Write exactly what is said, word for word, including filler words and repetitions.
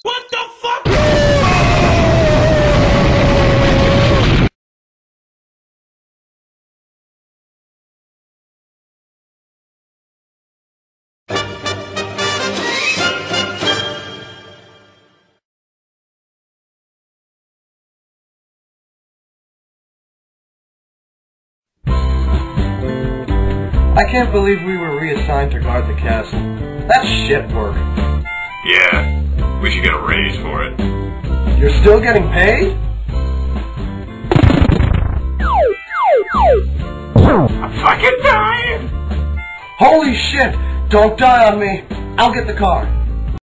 What the fuck? I can't believe we were reassigned to guard the castle. That's shit work. Yeah, we should get a raise for it. You're still getting paid? I'm fucking dying! Holy shit! Don't die on me! I'll get the car.